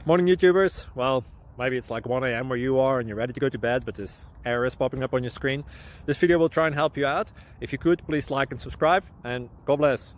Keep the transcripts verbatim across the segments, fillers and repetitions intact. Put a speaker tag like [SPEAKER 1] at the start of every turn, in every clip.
[SPEAKER 1] Morning YouTubers. Well, maybe it's like one A M where you are and you're ready to go to bed, but this error is popping up on your screen. This video will try and help you out. If you could, please like and subscribe, and God bless.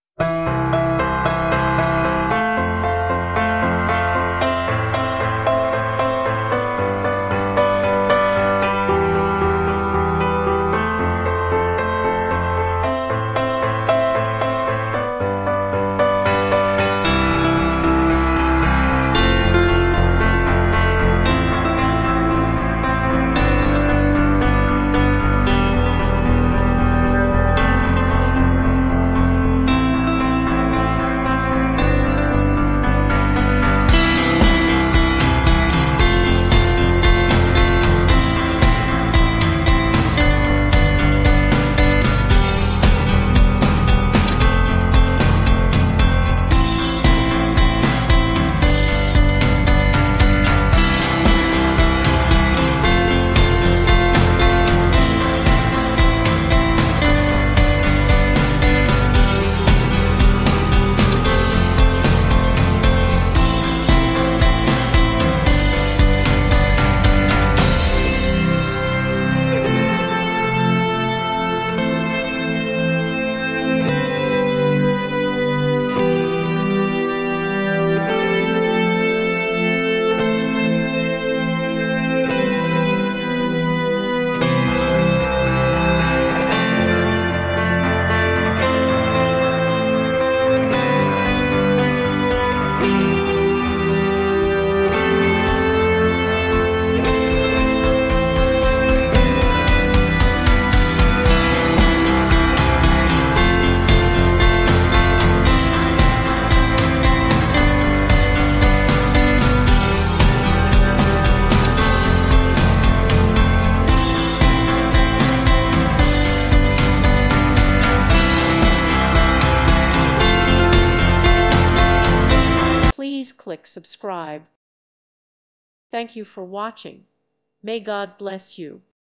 [SPEAKER 2] Please click subscribe. Thank you for watching. May God bless you.